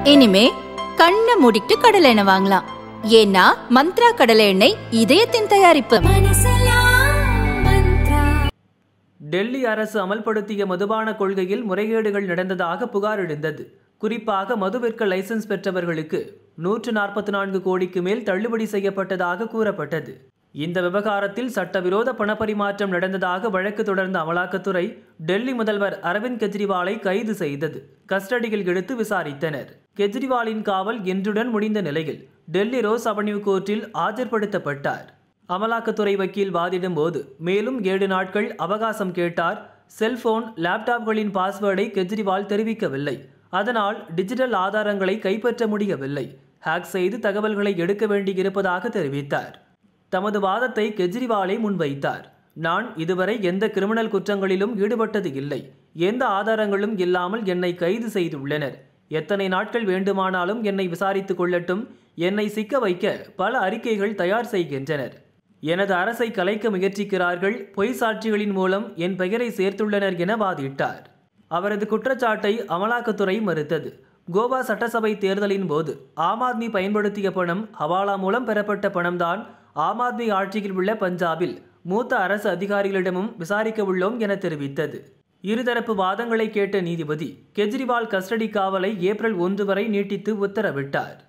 இனிமே கண்ணை மூடிட்டு கடலை எண்ணெய் வாங்கலாம். ஏன்னா மந்த்ரா கடலை எண்ணெய் இதயத்தின் தயாரிப்பு. டெல்லி அரசு அமல்படுத்திய மதுபான கொள்கையில் முறைகேடுகள் நடந்ததாக புகார் எழுந்தது. குறிப்பாக மது விற்க லைசன்ஸ் பெற்றவர்களுக்கு 144 கோடிக்கு மேல் தள்ளுபடி செய்யப்பட்டதாக கூறப்பட்டது. இந்த விவகாரத்தில் சட்டவிரோத பணப்பரிமாற்றம் நடந்ததாக வழக்கு தொடர்ந்த அமலாக்கத்துறை டெல்லி முதல்வர் அரவிந்த் கெஜ்ரிவாலை கைது செய்தது. கஸ்டடியில் எடுத்து விசாரித்தனர். கெஜ்ரிவாலின் காவல் இன்றுடன் முடிந்த நிலையில் டெல்லி ரோஸ் அவென்யூ கோர்ட்டில் ஆஜர்படுத்தப்பட்டார். அமலாக்கத்துறை வக்கீல் வாதிடும் போது மேலும் 7 நாட்கள் அவகாசம் கேட்டார். செல்போன், லேப்டாப்களின் பாஸ்வேர்டை கெஜ்ரிவால் தெரிவிக்கவில்லை. அதனால் டிஜிட்டல் ஆதாரங்களை கைப்பற்ற முடியவில்லை. ஹேக் செய்து தகவல்களை எடுக்க வேண்டியிருப்பதாக தெரிவித்தார். தமது வாதத்தை கெஜ்ரிவாலை முன்வைத்தார். நான் இதுவரை எந்த கிரிமினல் குற்றங்களிலும் ஈடுபட்டது இல்லை. எந்த ஆதாரங்களும் இல்லாமல் என்னை கைது செய்துள்ளனர். எத்தனை நாட்கள் வேண்டுமானாலும் என்னை விசாரித்துக் கொள்ளட்டும். என்னை சிக்க வைக்க பல அறிக்கைகள் தயார் செய்கின்றனர். எனது அரசை கலைக்க முயற்சிக்கிறார்கள். பொய் சாட்சிகளின் மூலம் என் பெயரை சேர்த்துள்ளனர் என வாதிட்டார். அவரது குற்றச்சாட்டை அமலாக்கத்துறை மறுத்தது. கோவா சட்டசபை தேர்தலின் போது ஆம் ஆத்மி பயன்படுத்திய பணம் ஹவாலா மூலம் பெறப்பட்ட பணம்தான். ஆம் ஆத்மி ஆட்சியில் உள்ள பஞ்சாபில் மூத்த அரசு அதிகாரிகளிடமும் விசாரிக்க உள்ளோம் என தெரிவித்தது. இருதரப்பு வாதங்களை கேட்ட நீதிபதி கெஜ்ரிவால் கஸ்டடி காவலை ஏப்ரல் 1 வரை நீட்டித்து உத்தரவிட்டார்.